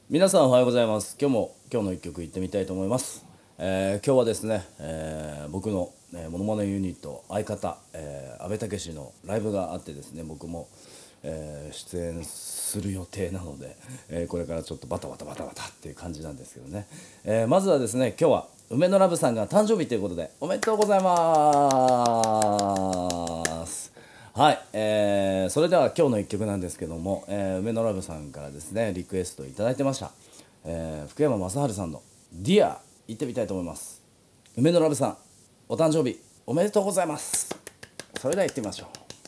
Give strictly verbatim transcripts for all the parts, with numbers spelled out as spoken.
皆さんおはようございます。今日も今日の一曲いってみたいと思います。えー今日はですね、えー僕の、えーモノマネユニット相方、えー、阿部武のライブがあってですね、僕も、えー出演する予定なので、えーこれからちょっとバタバタバタバタっていう感じなんですけどね、えーまずはですね、今日は梅のラブさんが誕生日ということでおめでとうございます。はい、えーそれでは今日の一曲なんですけども、えー梅野ラブさんからですねリクエストいただいてました、えー福山雅治さんの「ディア」行ってみたいと思います。梅野ラブさん、お誕生日おめでとうございます。それでは行ってみましょう。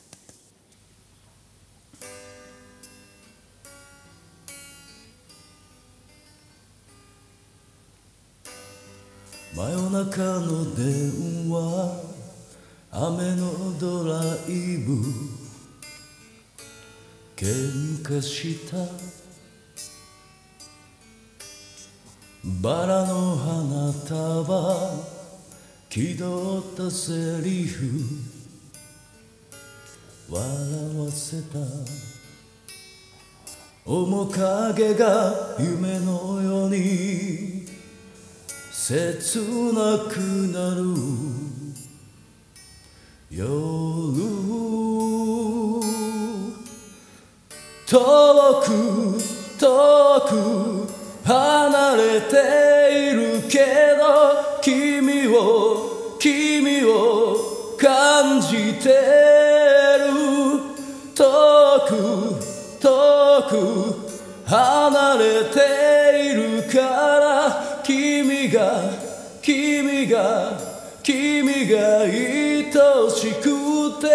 真夜中の電話、雨のドライブ、喧嘩したバラの花束、気取ったセリフ笑わせた、面影が夢のように切なくなる夜、遠く遠く離れているけど君を君を感じてる、遠く遠く離れているから君が君が君が愛しくて、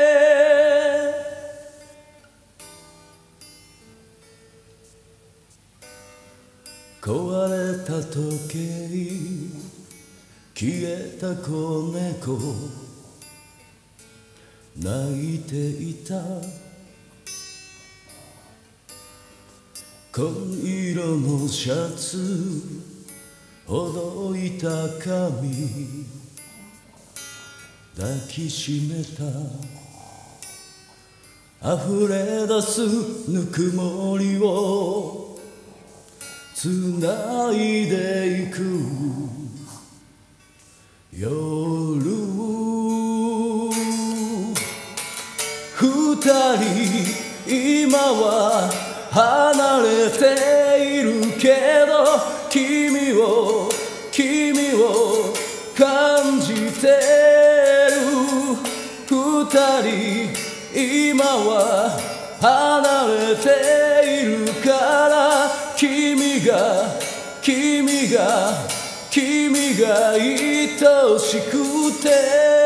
壊れた時計、消えた子猫、泣いていた紺色のシャツ、ほどいた髪抱きしめた、溢れ出すぬくもりをつないでいく夜、二人今は離れているけど君を君を感じてる、二人今は離れているから君が君が君が愛しくて、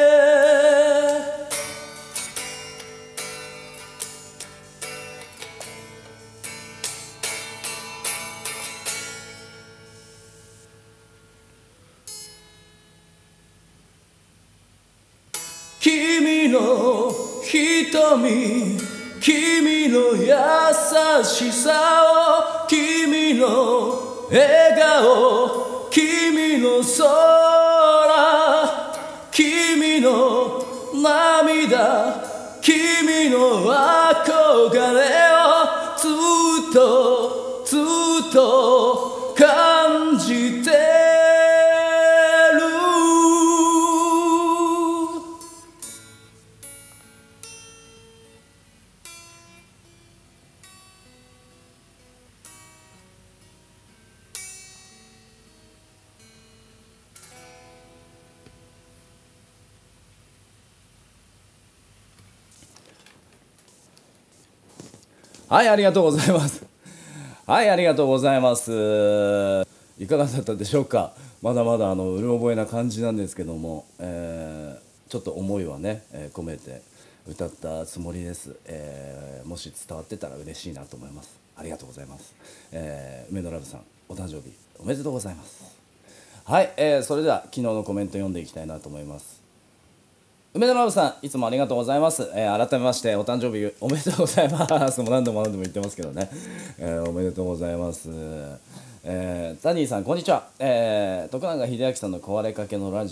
君の瞳、君の優しさを、君の笑顔、君の空、君の涙、君の憧れをずっとずっと感じてる。はい、ありがとうございます。はい、ありがとうございます。いかがだったでしょうか。まだまだあのうる覚えな感じなんですけども、えーちょっと思いはね、えー込めて歌ったつもりです。えーもし伝わってたら嬉しいなと思います。ありがとうございます。えー梅野ラブさん、お誕生日おめでとうございます。はい、えーそれでは昨日のコメント読んでいきたいなと思います。梅田ラブさん、いつもありがとうございます。えー改めましてお誕生日おめでとうございます。もう何度も何度も言ってますけどね、えーおめでとうございます。えータニーさん、こんにちは。えー徳永英明さんの壊れかけのラジオ、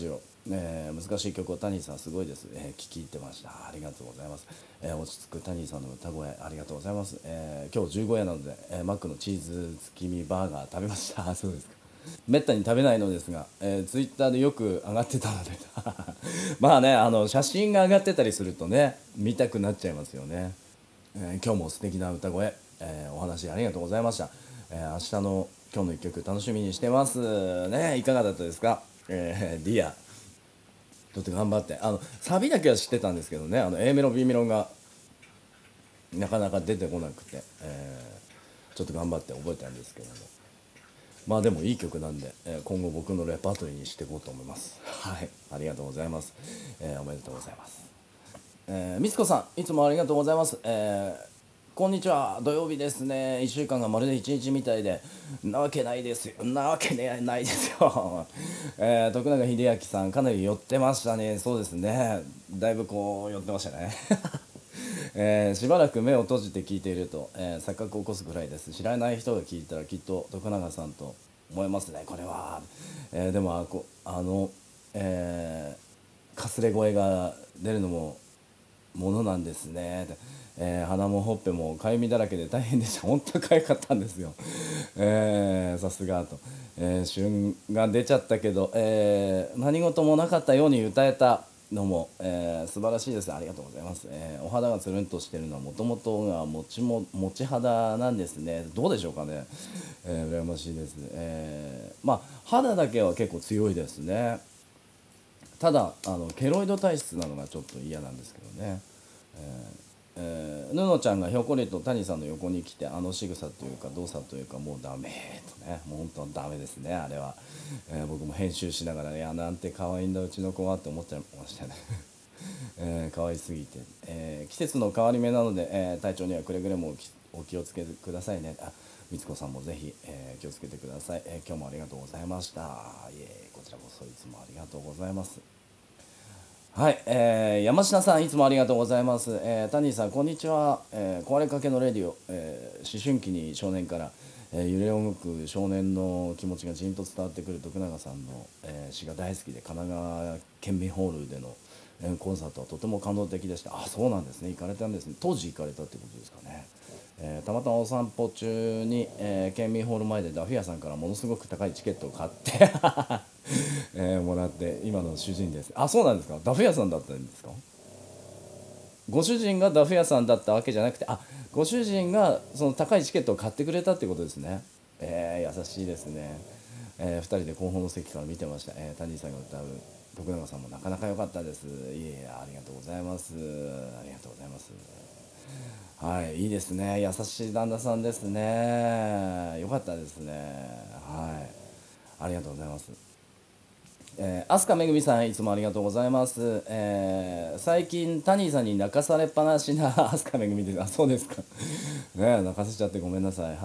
えー難しい曲をタニーさんすごいです、えー聞き入ってました。ありがとうございます、えー落ち着くタニーさんの歌声ありがとうございます、えー今日じゅうご夜なので、えーマックのチーズ月見バーガー食べました。そうですか。めったに食べないのですが、えー、ツイッターでよく上がってたのでまあね、あの写真が上がってたりするとね見たくなっちゃいますよね。えー今日も素敵な歌声、えーお話ありがとうございました。えー明日の今日の一曲楽しみにしてますね。いかがだったですか、えー、ディアちょっと頑張って、あのサビだけは知ってたんですけどね、あの A メロ B メロがなかなか出てこなくて、えーちょっと頑張って覚えたんですけども、まあでもいい曲なんで、えー今後僕のレパートリーにしていこうと思います。はい、ありがとうございます、えーおめでとうございます。えー、みつこさんいつもありがとうございます。えーこんにちは、土曜日ですね。いっしゅうかんがまるでいちにちみたいで、なわけないですよ、なわけねないですよ。えー徳永英明さん、かなり寄ってましたね。そうですね、だいぶこう寄ってましたね。えーしばらく目を閉じて聞いていると、えー錯覚を起こすぐらいです。知らない人が聞いたらきっと徳永さんと思いますね、これは。えーでもあこあの、えーかすれ声が出るのもものなんですね。でえー鼻もほっぺもかゆみだらけで大変でした。本当にかゆかったんですよ。えーさすがと、えー旬が出ちゃったけど、えー何事もなかったように歌えたのも、えー素晴らしいです。ありがとうございます。えーお肌がつるんとしてるのはもともとがもちももち肌なんですね。どうでしょうかね。えー羨ましいです。えーまあ肌だけは結構強いですね。ただあのケロイド体質なのがちょっと嫌なんですけどね。えー、ぬのちゃんがひょっこりと谷さんの横に来てあの仕草というか動作というかもうダメとね、もう本当ダメですねあれは。えー僕も編集しながら、いやなんて可愛いんだうちの子はって思っちゃいましたね。えー可愛すぎて、えー季節の変わり目なので、えー体調にはくれぐれもお気お気をつけくださいね。あ、みつこさんもぜひ、えー気をつけてください。えー今日もありがとうございました。いえこちらこそいつもありがとうございます。はい、えー山下さんいつもありがとうございます。えー、タニーさんこんにちは。えー壊れかけのレディオ、えー思春期に少年から、えー揺れ動く少年の気持ちがじんと伝わってくる徳永さんの、えー詩が大好きで、神奈川県民ホールでの、えーコンサートはとても感動的でした。あ、そうなんですね、行かれたんですね。当時行かれたってことですかね。えーたまたまお散歩中に、えー県民ホール前でダフィアさんからものすごく高いチケットを買ってえーもらって今の主人です。あ、そうなんですか。ダフ屋さんだったんですか。ご主人がダフ屋さんだったわけじゃなくて、あ、ご主人がその高いチケットを買ってくれたってことですね。えー優しいですね。えー、ふたりで後方の席から見てました。えー、タニーさんが歌う徳永さんもなかなか良かったです。いえいえ、ありがとうございます。ありがとうございます。はい、いいですね。優しい旦那さんですね。良かったですね。はい、ありがとうございます。えー、飛鳥めぐみさんいつもありがとうございます。えー最近タニーさんに泣かされっぱなしな飛鳥めぐみです。あ、そうですか。ねえ、泣かせちゃってごめんなさい。はい。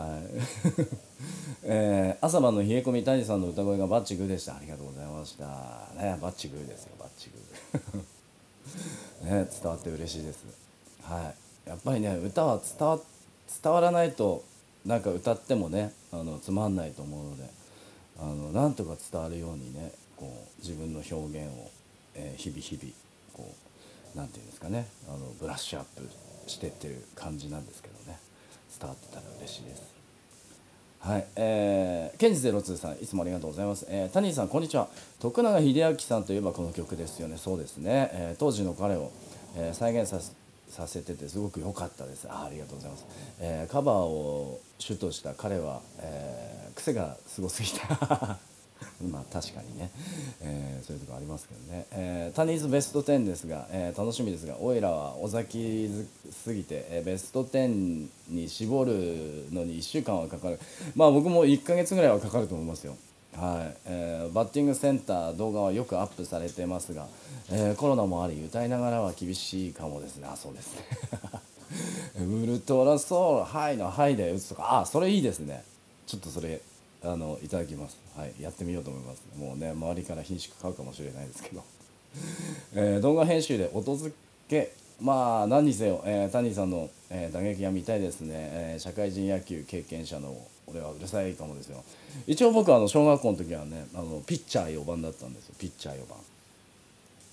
えー朝晩の冷え込み、タニーさんの歌声がバッチグーでした。ありがとうございました。ね、バッチグーですよ、バッチグー。ね、伝わって嬉しいです。はい。やっぱりね、歌は伝わ伝わらないとなんか歌ってもね、あのつまんないと思うので、あのなんとか伝わるようにね、こう自分の表現を、えー日々日々こうなんていうんですかね、あのブラッシュアップしてってる感じなんですけどね、伝わってたら嬉しいです。はい、えー、ケンジゼロツーさんいつもありがとうございます。えー、タニーさんこんにちは。徳永英明さんといえばこの曲ですよね。そうですね、えー当時の彼を、えー再現させさせててすごく良かったです。あ、ありがとうございます。えーカバーを主とした彼は、えー癖がすごすぎた。まあ確かにね、えーそういうとこありますけどね、えータニーズベストじゅうですが、えー楽しみですが、オイラは尾崎すぎて、えーベストじゅうに絞るのにいっしゅうかんはかかる。まあ僕もいっかげつぐらいはかかると思いますよ。はい、えーバッティングセンター動画はよくアップされてますが、えーコロナもあり歌いながらは厳しいかもですね。あ、そうですね。ウルトラソウルハイのハイで打つとか、あ、それいいですね。ちょっとそれあのいただきます。はい、やってみようと思います。もうね、周りから品種買うかもしれないですけど、えー動画編集で音付け、まあ何にせよ、えー、タニーさんの、えー打撃が見たいですね。えー社会人野球経験者の俺はうるさいかもですよ。一応僕はあの小学校の時はね、あのピッチャーよばんだったんですよ。ピッチャーよばん。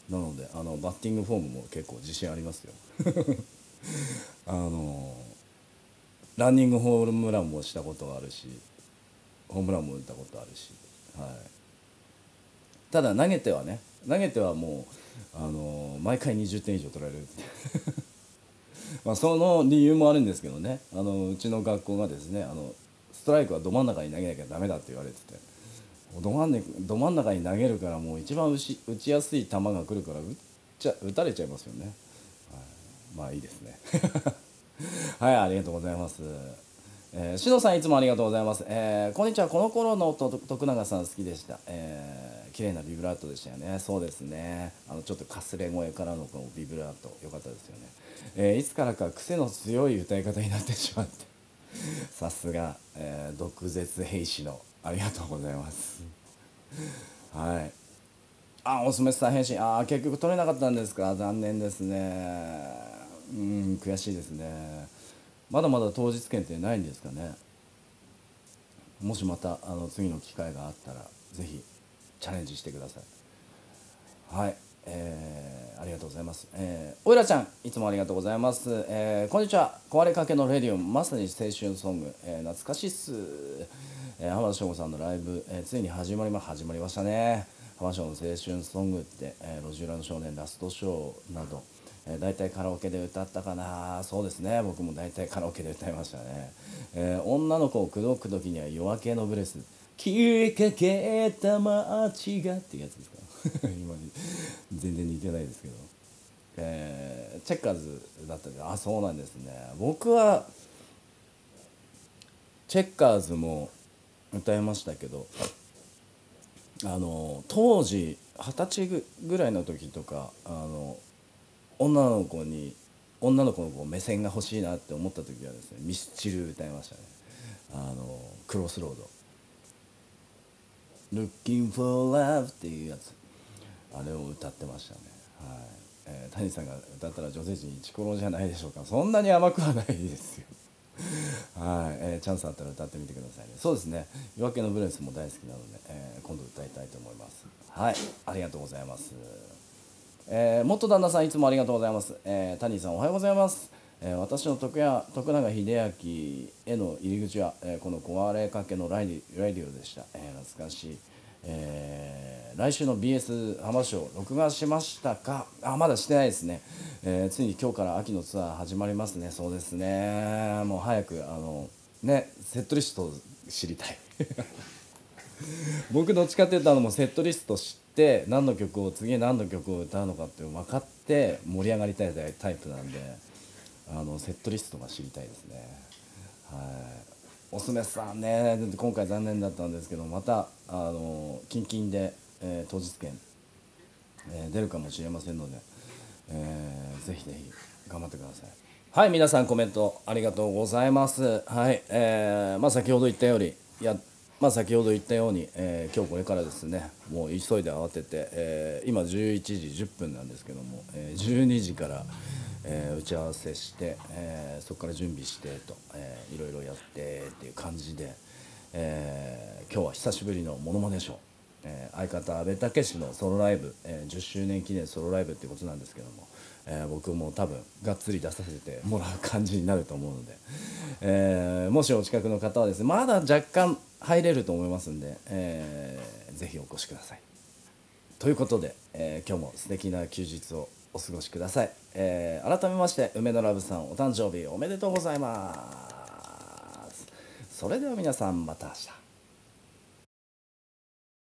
なのであのバッティングフォームも結構自信ありますよあのランニングホームランもしたことがあるし、ホームランも打ったことあるし、はい、ただ投げてはね、投げてはもうあの毎回にじゅってん以上取られるってまあその理由もあるんですけどね、あのうちの学校がですね、あのストライクはど真ん中に投げなきゃダメだって言われてて、ど真ん中ど真ん中に投げるからもう一番打ち打ちやすい球が来るから打っちゃ打たれちゃいますよね、はい、まあいいですねはい、ありがとうございます。えー、しのさんいつもありがとうございます。えー、こんにちは。この頃のと徳永さん好きでした。えー、綺麗なビブラートでしたよね。そうですね。あのちょっとかすれ声からのこのビブラート良かったですよね。えー、いつからか癖の強い歌い方になってしまって、さすが、えー、毒舌兵士のありがとうございます。はい。あ、おすめさん返信。あー、結局取れなかったんですか。残念ですね。うん、悔しいですね。まだまだ当日券ってないんですかね。もしまたあの次の機会があったらぜひチャレンジしてください。はい、えー、ありがとうございます。えー、おいらちゃんいつもありがとうございます。えー、こんにちは。壊れかけのレディオン、まさに青春ソング、えー、懐かしいっす。えー、浜田省吾さんのライブ、えー、ついに始まりま始まりましたね。浜田省吾の青春ソングって、えー、路地裏の少年ラストショーなど、えー、大体カラオケで歌ったかな。そうですね、僕も大体カラオケで歌いましたね。えー、女の子を口説く時には夜明けのブレス、消えかけた街がっていうやつですか今に全然似てないですけど、えー、チェッカーズだったんで、あ、そうなんですね。僕はチェッカーズも歌いましたけど、あの当時二十歳ぐらいの時とか、あの女の子に女の子のこう目線が欲しいなって思った時はですね、ミスチル歌いましたね。あのクロスロード Looking for Love っていうやつ、あれを歌ってましたね。はい、えー、谷さんが歌ったら女性陣イチコロじゃないでしょうか。そんなに甘くはないですよはい、えー、チャンスあったら歌ってみてくださいね。そうですね、夜明けのブレスも大好きなので、えー、今度歌いたいと思います。はい、ありがとうございます。えー、元旦那さんいつもありがとうございます。えー、谷さんおはようございます。えー、私の徳谷徳永英明への入り口は、えー、この壊れかけのライディライディオでした。えー、懐かしい。えー、来週の ビーエス 浜松録画しましたか。あ、まだしてないですね。えー、ついに今日から秋のツアー始まりますね。そうですね、もう早くあのねセットリストを知りたい僕どっちかっていうと、あのもうセットリスト知って何の曲を次何の曲を歌うのかっていうの分かって盛り上がりたいタイプなんで、あのセットリストが知りたいですね。はい、おすめさんね、今回残念だったんですけど、またあのキンキンで、えー、当日券、えー、出るかもしれませんので、えー、ぜひぜひ頑張ってください。はい、皆さんコメントありがとうございます。はい、えー、まあ先ほど言ったよりやまあ先ほど言ったように、えー、今日これからですね、もう急いで慌てて、えー、今じゅういちじじゅっぷんなんですけども、えー、じゅうにじから、えー、打ち合わせして、えー、そこから準備してと、えー、いろいろやってっていう感じで、えー、今日は久しぶりのモノマネショー、えー、相方阿部武のソロライブ、えー、じゅっしゅうねん記念ソロライブっていうことなんですけども、えー、僕も多分がっつり出させてもらう感じになると思うので、えー、もしお近くの方はですね、まだ若干入れると思いますんで、えー、ぜひお越しください。ということで、えー、今日も素敵な休日をお過ごしください。えー、改めまして梅野ラブさんお誕生日おめでとうございます。それでは皆さんまた明日。